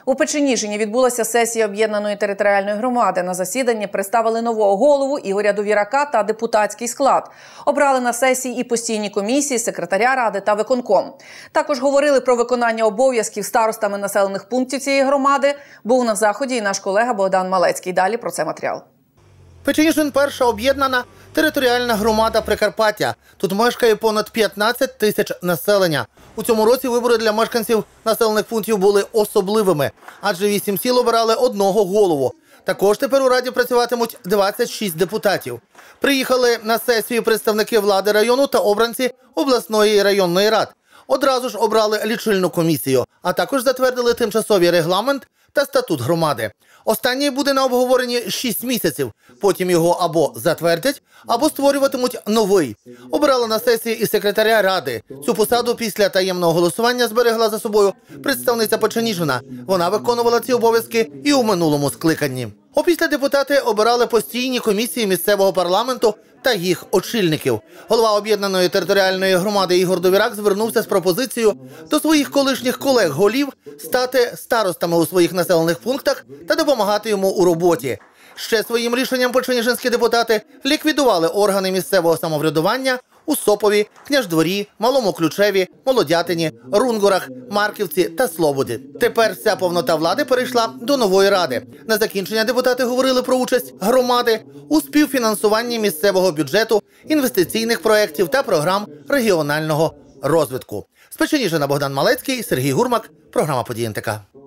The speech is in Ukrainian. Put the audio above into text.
У Печеніжині відбулася сесія об'єднаної територіальної громади. На засіданні представили нового голову Ігоря Довірака та депутатський склад. Обрали на сесії і постійні комісії, секретаря ради та виконком. Також говорили про виконання обов'язків старостами населених пунктів цієї громади. Був на заході і наш колега Богдан Малецький. Далі про це матеріал. Печеніжин – перша об'єднана територіальна громада Прикарпаття. Тут мешкає понад 15 тисяч населення. У цьому році вибори для мешканців населених пунктів були особливими, адже 8 сіл обирали одного голову. Також тепер у раді працюватимуть 26 депутатів. Приїхали на сесію представники влади району та обранці обласної і районної рад. Одразу ж обрали лічильну комісію, а також затвердили тимчасовий регламент та статут громади. Останній буде на обговоренні 6 місяців. Потім його або затвердять, або створюватимуть новий. Обирали на сесії і секретаря ради. Цю посаду після таємного голосування зберегла за собою представниця Печеніжина. Вона виконувала ці обов'язки і у минулому скликанні. Опісля депутати обирали постійні комісії місцевого парламенту та їх очільників. Голова об'єднаної територіальної громади Ігор Довірак звернувся з пропозицією до своїх колишніх колег-голів стати старостами у своїх населених пунктах та допомагати йому у роботі. Ще своїм рішенням печеніжинські депутати ліквідували органи місцевого самоврядування у Сопові, Княждворі, Малому Ключеві, Молодятині, Рунгурах, Марківці та Слободі. Тепер вся повнота влади перейшла до нової ради. На закінчення депутати говорили про участь громади у співфінансуванні місцевого бюджету, інвестиційних проєктів та програм регіонального розвитку. З Печеніжина Богдан Малецький, Сергій Гурмак, програма «Події НТК».